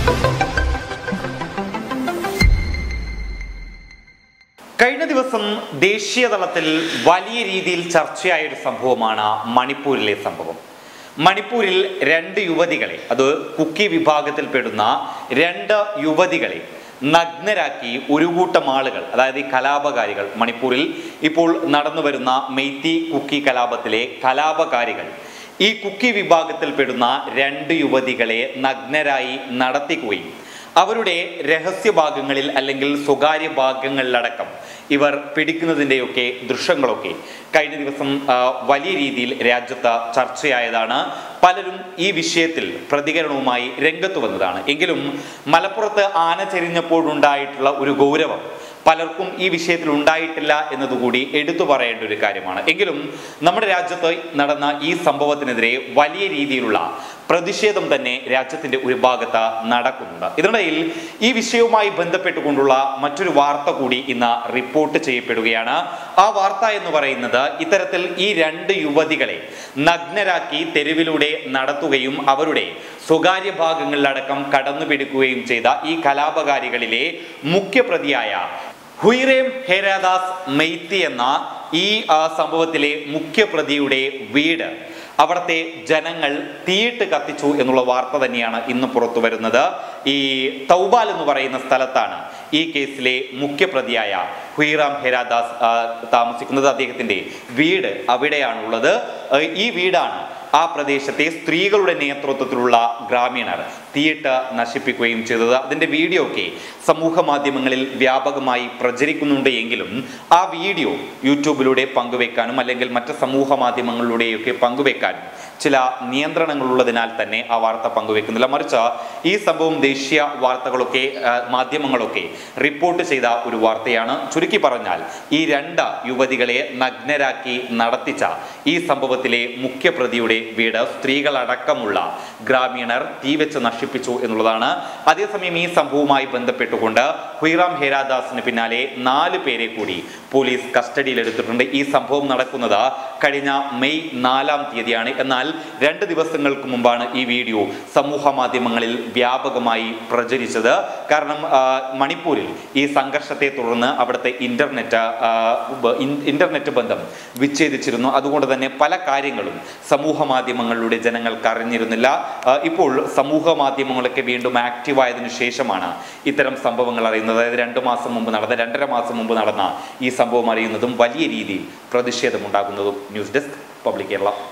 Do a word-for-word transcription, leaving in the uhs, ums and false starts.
കഴിഞ്ഞ ദിവസം ദേശീയ തലത്തിൽ വലിയ രീതിയിൽ ചർച്ചയായ ഒരു സംഭവമാണ് മണിപ്പൂരിലെ സംഭവം. മണിപ്പൂരിൽ രണ്ട് യുവതികളെ, അത് കുക്കി വിഭാഗത്തിൽപ്പെടുന്ന രണ്ട് യുവതികളെ നഗ്നരാക്കി ഒരു കൂട്ടം ആളുകൾ, അതായത് ഈ കലാപകാരികൾ, മണിപ്പൂരിൽ ഇപ്പോൾ നടന്നു വരുന്ന മെയ്തി കുക്കി കലാപത്തിലെ കലാപകാരികൾ ഈ കുക്കി വിഭാഗത്തിൽപ്പെടുന്ന രണ്ട് യുവതികളെ നഗ്നരായി നടത്തിക്കുകയും അവരുടെ രഹസ്യ ഭാഗങ്ങളിൽ അല്ലെങ്കിൽ സ്വകാര്യ ഭാഗങ്ങളിലടക്കം ഇവർ പിടിക്കുന്നതിൻ്റെയൊക്കെ ദൃശ്യങ്ങളൊക്കെ കഴിഞ്ഞ ദിവസം വലിയ രീതിയിൽ രാജ്യത്ത് ചർച്ചയായതാണ്. പലരും ഈ വിഷയത്തിൽ പ്രതികരണവുമായി രംഗത്ത് വന്നതാണ്. എങ്കിലും മലപ്പുറത്ത് ആന ചെരിഞ്ഞപ്പോഴുണ്ടായിട്ടുള്ള ഒരു ഗൗരവം പലർക്കും ഈ വിഷയത്തിൽ ഉണ്ടായിട്ടില്ല എന്നതുകൂടി എടുത്തു പറയേണ്ട ഒരു കാര്യമാണ്. എങ്കിലും നമ്മുടെ രാജ്യത്ത് നടന്ന ഈ സംഭവത്തിനെതിരെ വലിയ രീതിയിലുള്ള പ്രതിഷേധം തന്നെ രാജ്യത്തിന്റെ ഒരു ഭാഗത്ത് നടക്കുന്നുണ്ട്. ഇതിനിടയിൽ ഈ വിഷയവുമായി ബന്ധപ്പെട്ടുകൊണ്ടുള്ള മറ്റൊരു വാർത്ത കൂടി ഇന്ന് റിപ്പോർട്ട് ചെയ്യപ്പെടുകയാണ്. ആ വാർത്ത എന്ന് പറയുന്നത് ഇത്തരത്തിൽ ഈ രണ്ട് യുവതികളെ നഗ്നരാക്കി തെരുവിലൂടെ നടത്തുകയും അവരുടെ സ്വകാര്യ ഭാഗങ്ങളിലടക്കം കടന്നുപിടിക്കുകയും ചെയ്ത ഈ കലാപകാരികളിലെ മുഖ്യപ്രതിയായ ഹുയിറേം ഹേരാദാസ് മെയ്തി എന്ന ഈ സംഭവത്തിലെ മുഖ്യപ്രതിയുടെ വീട് അവിടുത്തെ ജനങ്ങൾ തീയിട്ട് കത്തിച്ചു എന്നുള്ള വാർത്ത തന്നെയാണ് ഇന്ന് പുറത്തു വരുന്നത്. ഈ തൗബാൽ എന്ന് പറയുന്ന സ്ഥലത്താണ് ഈ കേസിലെ മുഖ്യപ്രതിയായ ഹുയിറാം ഹേരാദാസ് താമസിക്കുന്നത്. അദ്ദേഹത്തിന്റെ വീട് അവിടെയാണുള്ളത്. ഈ വീടാണ് ആ പ്രദേശത്തെ സ്ത്രീകളുടെ നേതൃത്വത്തിലുള്ള ഗ്രാമീണർ തീയിട്ട് നശിപ്പിക്കുകയും ചെയ്തത്. അതിൻ്റെ വീഡിയോ ഒക്കെ സമൂഹ മാധ്യമങ്ങളിൽ വ്യാപകമായി പ്രചരിക്കുന്നുണ്ട്. എങ്കിലും ആ വീഡിയോ യൂട്യൂബിലൂടെ പങ്കുവെക്കാനും അല്ലെങ്കിൽ മറ്റ് സമൂഹ മാധ്യമങ്ങളിലൂടെയൊക്കെ പങ്കുവെക്കാനും ചില നിയന്ത്രണങ്ങളുള്ളതിനാൽ തന്നെ ആ വാർത്ത പങ്കുവെക്കുന്നില്ല. മറിച്ച് ഈ സംഭവം ദേശീയ വാർത്തകളൊക്കെ മാധ്യമങ്ങളൊക്കെ റിപ്പോർട്ട് ചെയ്ത ഒരു വാർത്തയാണ്. ചുരുക്കി പറഞ്ഞാൽ ഈ രണ്ട് യുവതികളെ നഗ്നരാക്കി നടത്തിച്ച ഈ സംഭവത്തിലെ മുഖ്യപ്രതിയുടെ വീട് സ്ത്രീകളടക്കമുള്ള ഗ്രാമീണർ തീവെച്ച് നശിപ്പിച്ചു എന്നുള്ളതാണ്. അതേസമയം ഈ സംഭവവുമായി ബന്ധപ്പെട്ടുകൊണ്ട് ഹുയിറാം ഹേരാദാസിന് പിന്നാലെ നാല് പേരെ കൂടി പോലീസ് കസ്റ്റഡിയിലെടുത്തിട്ടുണ്ട്. ഈ സംഭവം നടക്കുന്നത് കഴിഞ്ഞ മെയ് നാലാം തീയതിയാണ്. എന്നാൽ രണ്ട് ദിവസങ്ങൾക്ക് മുമ്പാണ് ഈ വീഡിയോ സമൂഹ മാധ്യമങ്ങളിൽ വ്യാപകമായി പ്രചരിച്ചത്. കാരണം മണിപ്പൂരിൽ ഈ സംഘർഷത്തെ തുടർന്ന് അവിടുത്തെ ഇന്റർനെറ്റ് ഇന്റർനെറ്റ് ബന്ധം വിച്ഛേദിച്ചിരുന്നു. അതുകൊണ്ട് തന്നെ പല കാര്യങ്ങളും സമൂഹ മാധ്യമങ്ങളിലൂടെ ജനങ്ങൾക്ക് അറിഞ്ഞിരുന്നില്ല. ഇപ്പോൾ സമൂഹ മാധ്യമങ്ങളൊക്കെ വീണ്ടും ആക്റ്റീവായതിനു ശേഷമാണ് ഇത്തരം സംഭവങ്ങൾ അറിയുന്നത്. അതായത് രണ്ടു മാസം മുമ്പ് നടന്ന രണ്ടര മാസം മുമ്പ് നടന്ന ഈ സംഭവം അറിയുന്നതും വലിയ രീതിയിൽ പ്രതിഷേധമുണ്ടാകുന്നതും. News desk public Kerala.